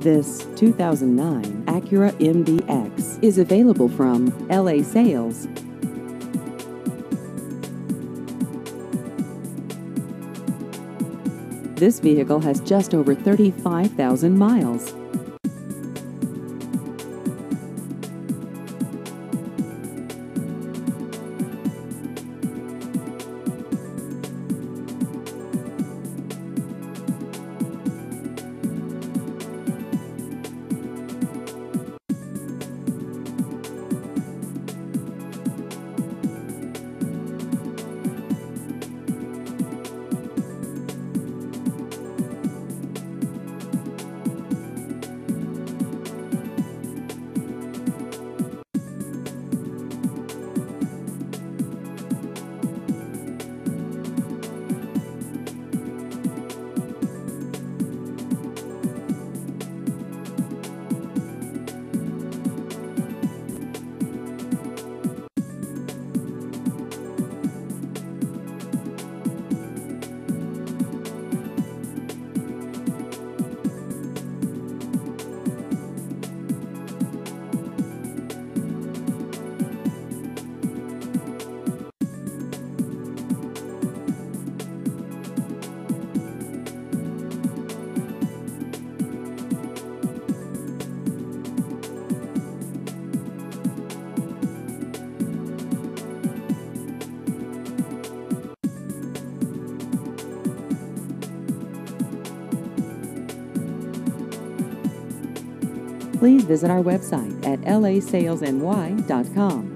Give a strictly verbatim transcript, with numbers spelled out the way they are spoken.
This two thousand nine Acura M D X is available from L A Sales. This vehicle has just over thirty-five thousand miles. Please visit our website at L A sales N Y dot com.